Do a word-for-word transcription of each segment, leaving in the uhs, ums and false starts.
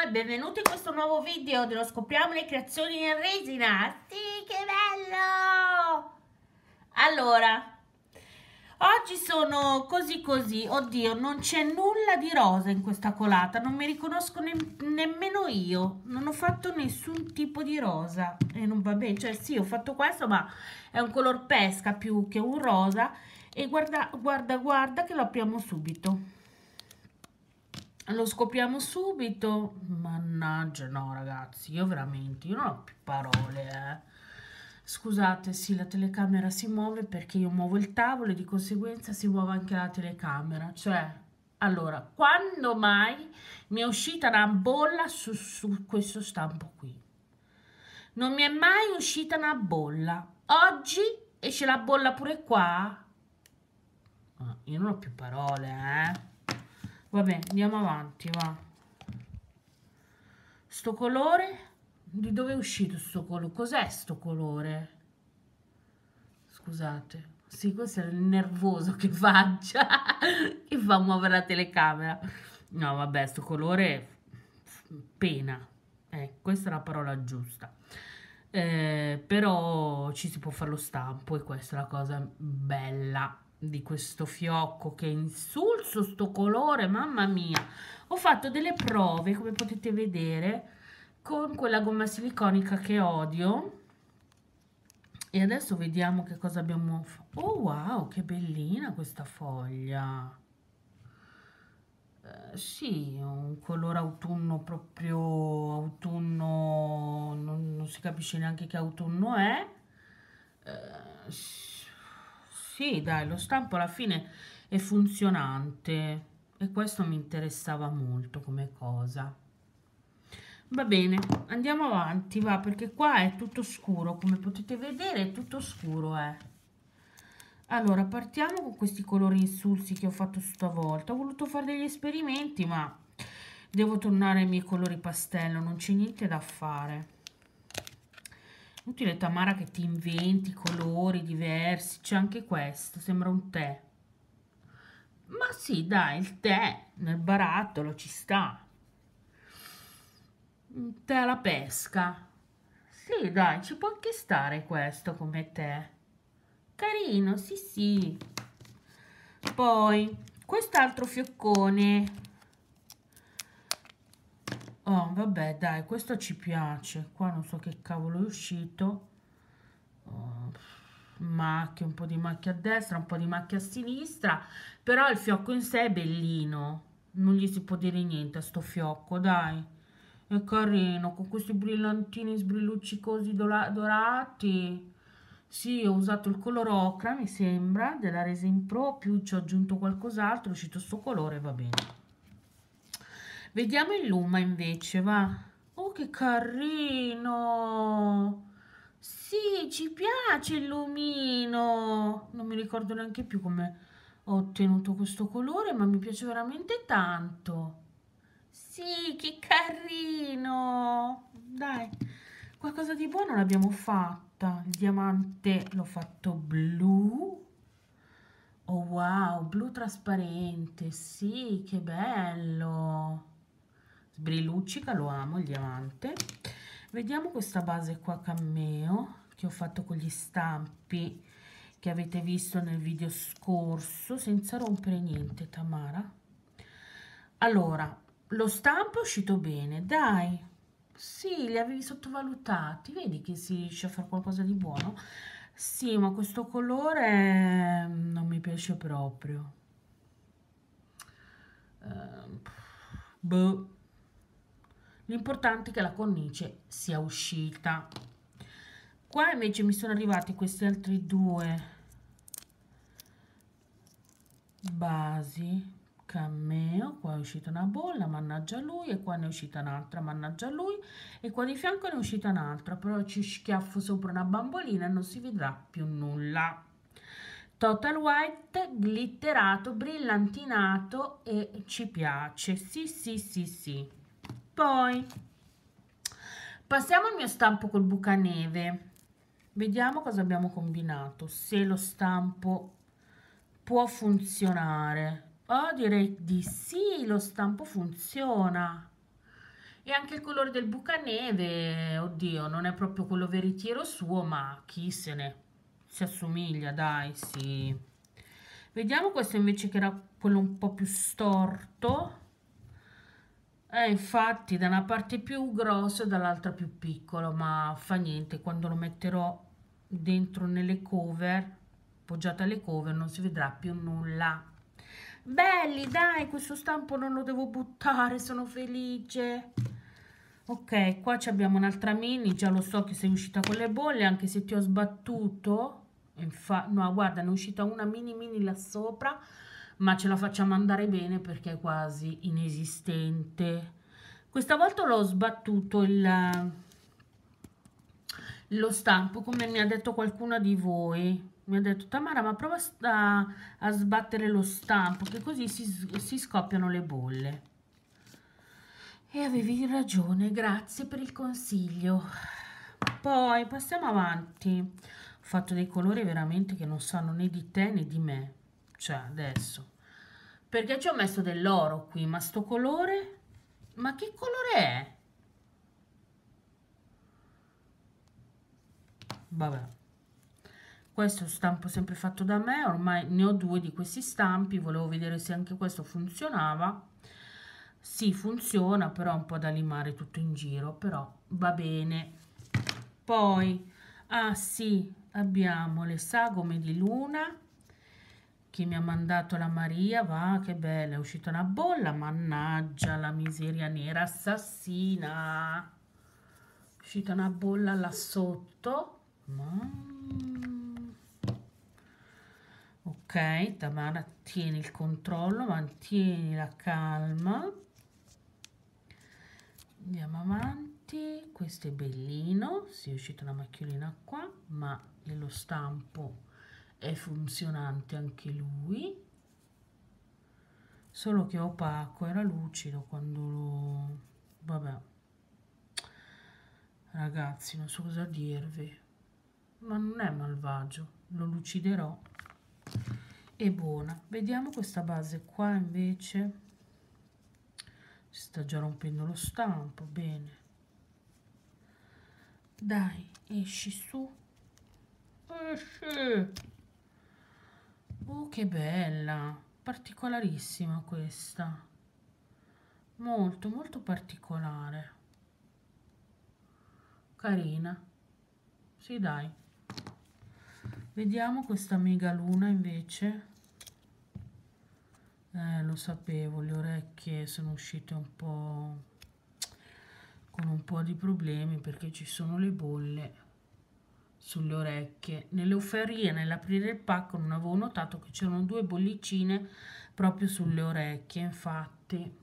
e benvenuti in questo nuovo video dello Scopriamo le creazioni in resina. Sì, che bello! Allora, oggi sono così così. Oddio, non c'è nulla di rosa in questa colata, non mi riconosco ne nemmeno io. Non ho fatto nessun tipo di rosa e non va bene. Cioè sì, ho fatto questo, ma è un color pesca più che un rosa. E guarda, guarda, guarda che lo apriamo subito. Lo scopriamo subito. Mannaggia, no ragazzi, io veramente, io non ho più parole, eh. Scusate, sì, la telecamera si muove perché io muovo il tavolo e di conseguenza si muove anche la telecamera. Cioè, allora, quando mai mi è uscita una bolla su, su questo stampo qui? Non mi è mai uscita una bolla. Oggi esce la bolla pure qua. Ah, io non ho più parole, eh. Vabbè, andiamo avanti, va. Sto colore? Di dove è uscito sto colore? Cos'è sto colore? Scusate. Sì, questo è il nervoso che faccia, che fa muovere la telecamera. No, vabbè, sto colore pena. Eh, questa è la parola giusta. Eh, però ci si può fare lo stampo e questa è la cosa bella di questo fiocco, che è insulso sto colore, mamma mia. Ho fatto delle prove, come potete vedere, con quella gomma siliconica che odio e adesso vediamo che cosa abbiamo fatto. Oh wow, che bellina questa foglia. Eh, sì, un colore autunno, proprio autunno, non, non si capisce neanche che autunno è. Eh, sì, dai, lo stampo alla fine è funzionante e questo mi interessava molto come cosa. Va bene, andiamo avanti, va, perché qua è tutto scuro, come potete vedere è tutto scuro, eh. Allora, partiamo con questi colori insulsi che ho fatto stavolta. Ho voluto fare degli esperimenti, ma devo tornare ai miei colori pastello, non c'è niente da fare. Utile, Tamara, che ti inventi colori diversi. C'è anche questo, sembra un tè. Ma sì, dai, il tè nel barattolo ci sta. Un tè alla pesca. Sì, dai, ci può anche stare questo come tè. Carino, sì, sì. Poi, quest'altro fioccone. Oh, vabbè, dai, questo ci piace. Qua non so che cavolo è uscito. Oh, macchie, un po' di macchia a destra, un po' di macchia a sinistra. Però il fiocco in sé è bellino. Non gli si può dire niente a sto fiocco, dai. È carino, con questi brillantini sbrilluccicosi dorati. Sì, ho usato il color ocra, mi sembra, della Resin Pro, più ci ho aggiunto qualcos'altro, è uscito sto colore, va bene. Vediamo il Luma invece, va. Oh, che carino! Sì, ci piace il lumino. Non mi ricordo neanche più come ho ottenuto questo colore, ma mi piace veramente tanto. Sì, che carino! Dai, qualcosa di buono l'abbiamo fatta. Il diamante l'ho fatto blu. Oh wow, blu trasparente. Sì, che bello. Sbrilluccica, lo amo il diamante. Vediamo questa base qua Cameo che ho fatto con gli stampi che avete visto nel video scorso, senza rompere niente, Tamara. Allora, lo stampo è uscito bene, dai. Sì, li avevi sottovalutati, vedi che si riesce a fare qualcosa di buono? Sì, ma questo colore non mi piace proprio. Uh, boh. L'importante è che la cornice sia uscita. Qua invece mi sono arrivati questi altri due basi Cameo. Qua è uscita una bolla, mannaggia lui, e qua ne è uscita un'altra, mannaggia lui, e qua di fianco ne è uscita un'altra, però ci schiaffo sopra una bambolina e non si vedrà più nulla. Total White, glitterato, brillantinato, e ci piace, sì sì sì sì. Poi passiamo al mio stampo col bucaneve. Vediamo cosa abbiamo combinato, se lo stampo può funzionare. Oh, direi di sì, lo stampo funziona. E anche il colore del bucaneve, oddio, non è proprio quello veritiero suo, ma chi se ne, si assomiglia, dai, sì. Vediamo questo invece che era quello un po' più storto. Eh, infatti, da una parte più grosso e dall'altra più piccolo, ma fa niente, quando lo metterò dentro nelle cover, appoggiata alle cover, non si vedrà più nulla. Belli, dai, questo stampo non lo devo buttare, sono felice. Ok, qua abbiamo un'altra mini, già lo so che sei uscita con le bolle, anche se ti ho sbattuto. Infatti, no, guarda, ne è uscita una mini mini là sopra, ma ce la facciamo andare bene perché è quasi inesistente. Questa volta l'ho sbattuto il, lo stampo, come mi ha detto qualcuna di voi. Mi ha detto, Tamara, ma prova a, a sbattere lo stampo, che così si, si scoppiano le bolle. E avevi ragione, grazie per il consiglio. Poi passiamo avanti. Ho fatto dei colori veramente che non sanno né di te né di me. Cioè, adesso. Perché ci ho messo dell'oro qui, ma sto colore? Ma che colore è? Vabbè. Questo è un stampo sempre fatto da me, ormai ne ho due di questi stampi, volevo vedere se anche questo funzionava. Sì, funziona, però è un po' da limare tutto in giro, però va bene. Poi, ah sì, abbiamo le sagome di luna che mi ha mandato la Maria, va, che bella, è uscita una bolla, mannaggia la miseria nera assassina. È uscita una bolla là sotto. Mm. Ok, Tamara, tieni il controllo, mantieni la calma. Andiamo avanti, questo è bellino, si è uscita una macchiolina qua, ma lo stampo è funzionante anche lui, solo che è opaco, era lucido quando lo... vabbè, ragazzi, non so cosa dirvi, ma non è malvagio, lo luciderò, è buona. Vediamo questa base qua invece. Si sta già rompendo lo stampo, bene. Dai, esci su. Esci. Oh, che bella. Particolarissima questa. Molto, molto particolare. Carina. Sì, dai. Vediamo questa mega luna invece. Eh, lo sapevo, le orecchie sono uscite un po' con un po' di problemi perché ci sono le bolle sulle orecchie. Nelle oferie, nell'aprire il pacco, non avevo notato che c'erano due bollicine proprio sulle orecchie, infatti.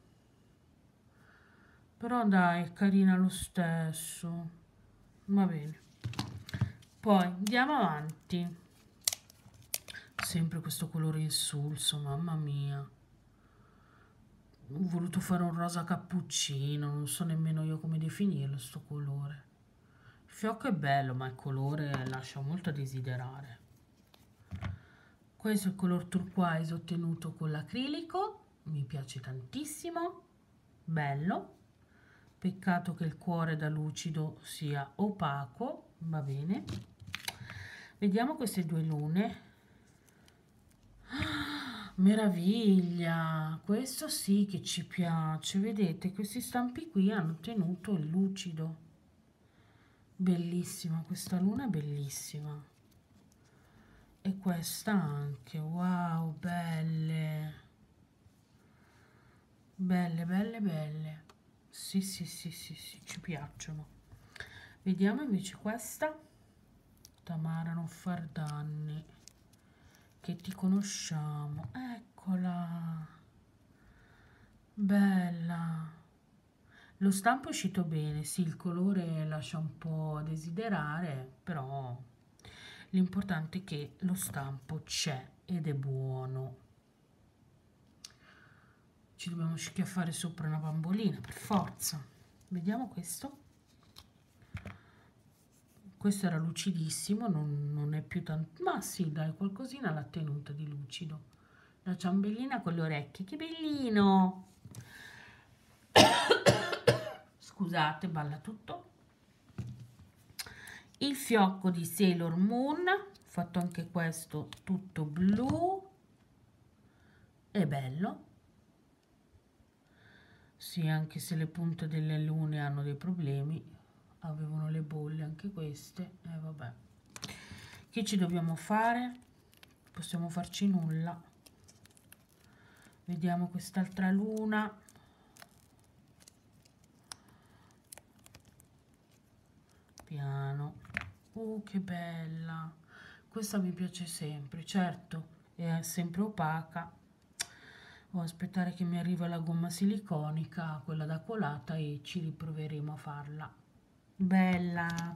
Però dai, è carina lo stesso. Va bene. Poi andiamo avanti. Sempre questo colore insulso, mamma mia. Ho voluto fare un rosa cappuccino, non so nemmeno io come definirlo sto colore. Il fiocco è bello, ma il colore lascia molto a desiderare. Questo è il color turquoise ottenuto con l'acrilico, mi piace tantissimo, bello. Peccato che il cuore da lucido sia opaco, va bene. Vediamo queste due lune. Meraviglia, questo sì che ci piace, vedete questi stampi qui hanno tenuto il lucido, bellissima, questa luna è bellissima e questa anche, wow, belle, belle, belle, belle, sì, sì, sì, sì, sì, ci piacciono. Vediamo invece questa, Tamara, non far danni, che ti conosciamo, eccola, bella, lo stampo è uscito bene, sì, il colore lascia un po' a desiderare, però l'importante è che lo stampo c'è ed è buono. Ci dobbiamo schiaffare sopra una bambolina per forza. Vediamo questo. Questo era lucidissimo, non, non è più tanto, ma sì, dai, qualcosina l'ha tenuta di lucido. La ciambellina con le orecchie, che bellino! scusate, balla tutto. Il fiocco di Sailor Moon, fatto anche questo tutto blu, è bello. Sì, anche se le punte delle lune hanno dei problemi, avevano le bolle anche queste, e eh, vabbè. Che ci dobbiamo fare? Possiamo farci nulla. Vediamo quest'altra luna. Piano. Uh, che bella. Questa mi piace sempre, certo, è sempre opaca. Devo aspettare che mi arriva la gomma siliconica, quella da colata, e ci riproveremo a farla. Bella.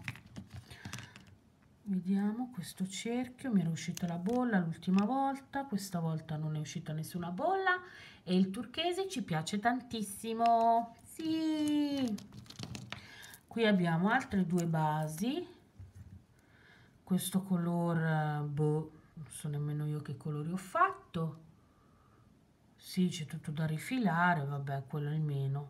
Vediamo questo cerchio, mi era uscita la bolla l'ultima volta, questa volta non è uscita nessuna bolla e il turchese ci piace tantissimo. Sì. Qui abbiamo altre due basi. Questo color, boh, non so nemmeno io che colori ho fatto. Sì, c'è tutto da rifilare, vabbè, quello è il meno.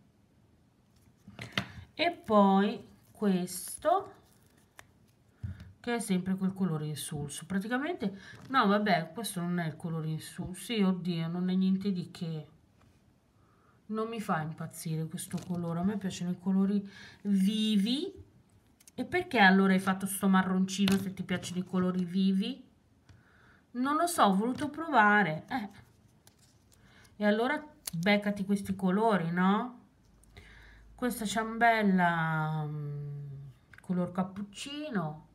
E poi questo, che è sempre quel colore insulso. Praticamente, no, vabbè, questo non è il colore insulso. Sì, oddio, non è niente di che. Non mi fa impazzire questo colore. A me piacciono i colori vivi. E perché allora hai fatto sto marroncino se ti piacciono i colori vivi? Non lo so, ho voluto provare. Eh. E allora beccati questi colori, no? Questa ciambella color cappuccino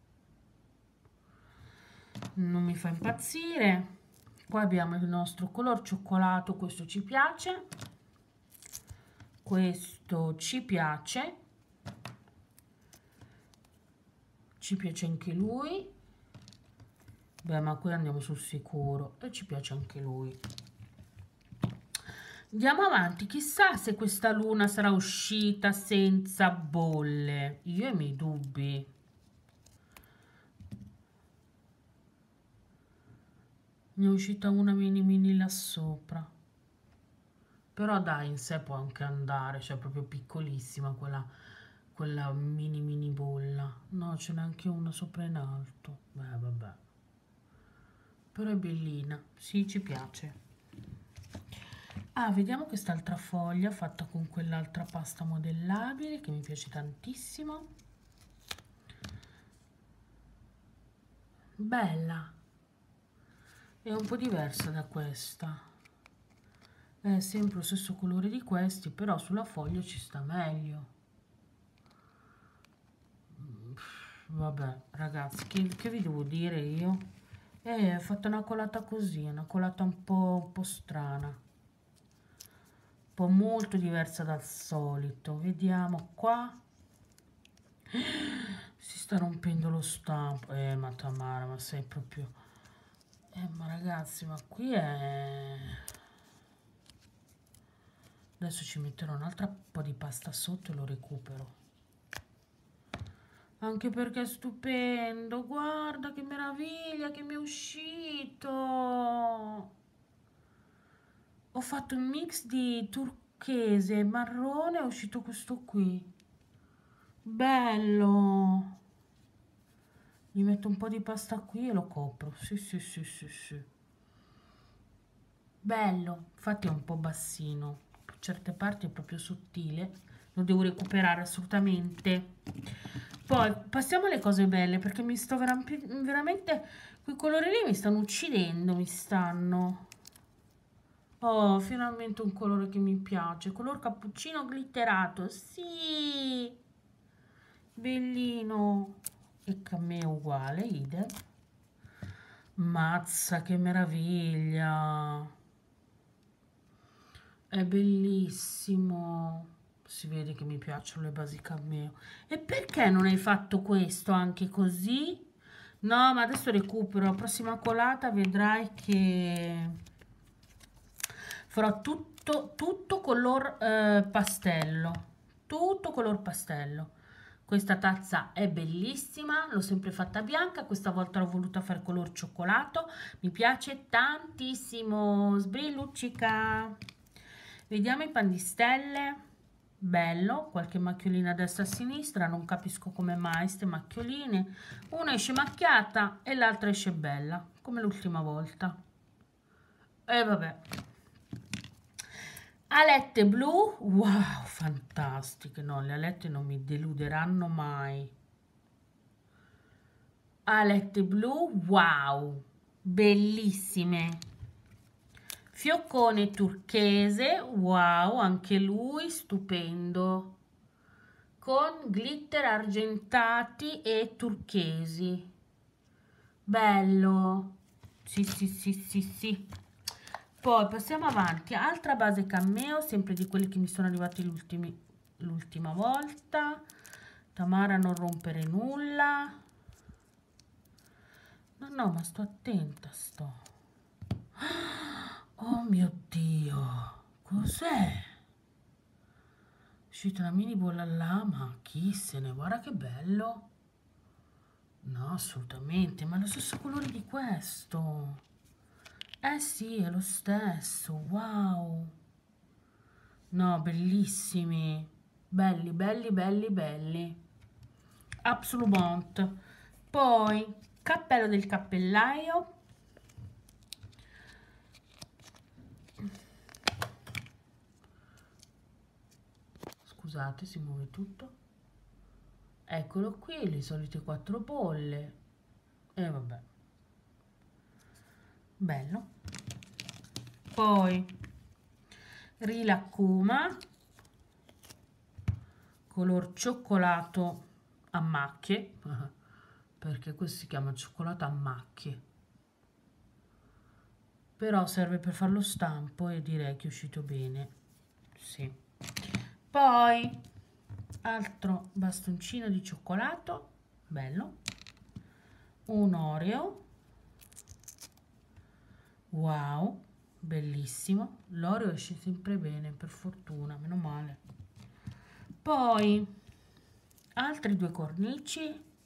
non mi fa impazzire. Poi abbiamo il nostro color cioccolato, questo ci piace, questo ci piace, ci piace anche lui. Beh, ma qui andiamo sul sicuro e ci piace anche lui. Andiamo avanti, chissà se questa luna sarà uscita senza bolle. Io ho i miei dubbi. Ne è uscita una mini mini là sopra. Però dai, in sé può anche andare, cioè proprio piccolissima quella, quella mini mini bolla. No, ce n'è anche una sopra in alto. Beh, vabbè. Però è bellina, sì, ci piace. Ah, vediamo quest'altra foglia fatta con quell'altra pasta modellabile che mi piace tantissimo. Bella. È un po' diversa da questa. È sempre lo stesso colore di questi, però sulla foglia ci sta meglio. Vabbè, ragazzi, che, che vi devo dire io? Eh, ho fatto una colata così, una colata un po', un po' strana. Un po' molto diversa dal solito. Vediamo qua. Si sta rompendo lo stampo. Eh, ma Tamara, ma sei proprio... Eh, ma ragazzi, ma qui è... Adesso ci metterò un altro po' di pasta sotto e lo recupero. Anche perché è stupendo. Guarda che meraviglia che mi è uscito. Ho fatto un mix di turchese e marrone, è uscito questo qui. Bello. Gli metto un po' di pasta qui e lo copro. Sì, sì, sì, sì, sì. Bello. Infatti è un po' bassino. Per certe parti è proprio sottile. Lo devo recuperare assolutamente. Poi passiamo alle cose belle, perché mi sto vera veramente... Quei colori lì mi stanno uccidendo, mi stanno... Oh, finalmente un colore che mi piace. Color cappuccino glitterato. Sì! Bellino. E a me è uguale, idem. Mazza, che meraviglia! È bellissimo. Si vede che mi piacciono le basi cameo. E perché non hai fatto questo anche così? No, ma adesso recupero. La prossima colata vedrai che farò tutto, tutto color eh, pastello. Tutto color pastello. Questa tazza è bellissima, l'ho sempre fatta bianca, questa volta l'ho voluta fare color cioccolato. Mi piace tantissimo, sbrilluccica. Vediamo i pan di stelle. bello, qualche macchiolina a destra e a sinistra, non capisco come mai queste macchioline, una esce macchiata e l'altra esce bella, come l'ultima volta. E vabbè. Alette blu, wow, fantastiche, no, le alette non mi deluderanno mai. Alette blu, wow, bellissime. Fioccone turchese, wow, anche lui stupendo, con glitter argentati e turchesi, bello, sì sì sì sì sì. Poi passiamo avanti, altra base Cameo, sempre di quelli che mi sono arrivati l'ultima volta. Tamara, non rompere nulla. No no, ma sto attenta, sto. Oh mio Dio, cos'è? È uscita una mini bolla là, ma chi se ne, guarda che bello. No, assolutamente, ma è lo stesso colore di questo. Eh sì, è lo stesso, wow. No, bellissimi. Belli, belli, belli, belli. Absolument. Poi, cappello del cappellaio. Scusate, si muove tutto. Eccolo qui, le solite quattro bolle. E vabbè. Bello. Poi Rilaccuma, color cioccolato a macchie, perché questo si chiama cioccolato a macchie, però serve per fare lo stampo e direi che è uscito bene, sì. Poi altro bastoncino di cioccolato, bello, un Oreo, wow, bellissimo, l'Oreo esce sempre bene, per fortuna, meno male. Poi altri due cornici,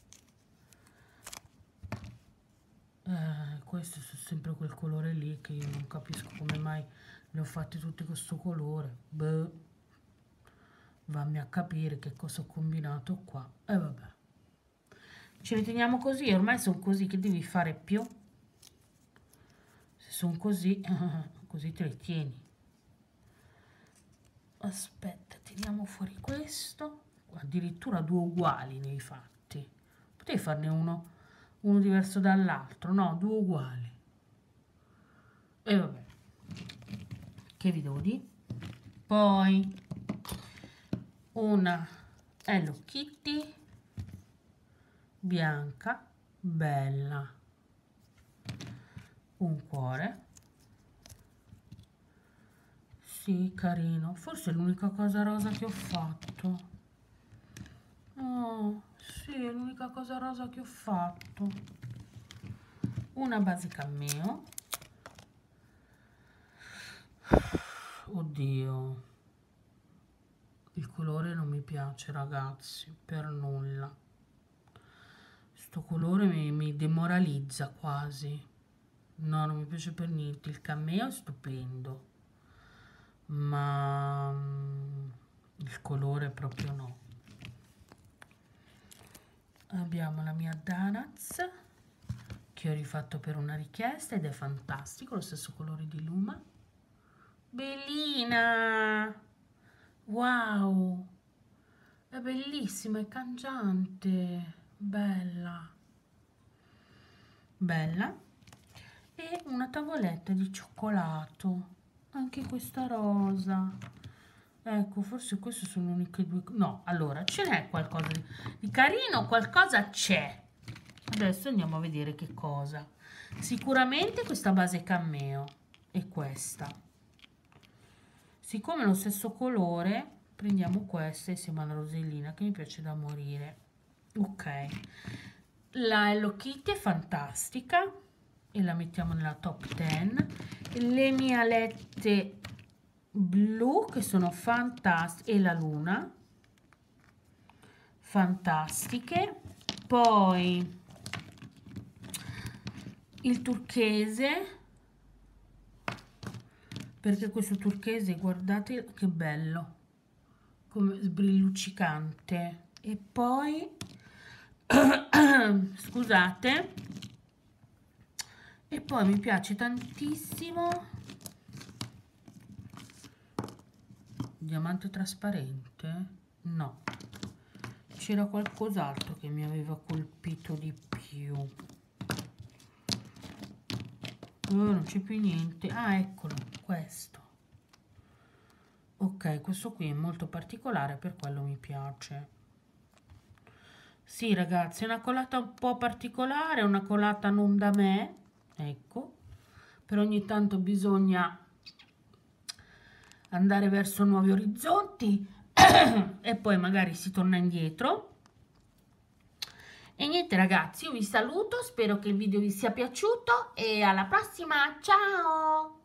eh, questo è sempre quel colore lì che io non capisco come mai le ho fatte tutte con questo colore. Beh, vammi a capire che cosa ho combinato qua. E eh, vabbè, ce li teniamo così, ormai sono così, che devi fare più? Se sono così, così te li tieni. Aspetta, tiriamo fuori questo, addirittura due uguali ne hai fatti, potevi farne uno uno diverso dall'altro, no, due uguali. E vabbè, che vi devo dire? Poi una Hello Kitty bianca, bella, un cuore, sì, carino, forse è l'unica cosa rosa che ho fatto. Oh, sì, è l'unica cosa rosa che ho fatto. Una base Cameo. Oddio, il colore non mi piace, ragazzi, per nulla. Sto colore mi, mi demoralizza quasi. No, non mi piace per niente. Il Cameo è stupendo, ma il colore proprio no. Abbiamo la mia Donuts che ho rifatto per una richiesta ed è fantastico, lo stesso colore di Luma. Bellina, wow, è bellissima, è cangiante, bella, bella. E una tavoletta di cioccolato, anche questa rosa. Ecco, forse queste sono le uniche due. No, allora ce n'è qualcosa di, di carino, qualcosa c'è. Adesso andiamo a vedere che cosa. Sicuramente questa base Cameo e questa. Siccome è lo stesso colore, prendiamo questa insieme alla rosellina che mi piace da morire. Ok, la Hello Kitty è fantastica e la mettiamo nella top dieci. Le mie alette blu che sono fantastiche e la luna fantastiche. Poi il turchese, perché questo turchese guardate che bello, come sbrilluccicante. E poi scusate, e poi mi piace tantissimo diamante trasparente. No, c'era qualcos'altro che mi aveva colpito di più. Oh, non c'è più niente. Ah, eccolo, questo. Ok, questo qui è molto particolare, per quello mi piace. Sì, ragazzi, è una colata un po' particolare, una colata non da me, ecco, per ogni tanto bisogna andare verso nuovi orizzonti e poi magari si torna indietro. E niente ragazzi, io vi saluto, spero che il video vi sia piaciuto e alla prossima, ciao!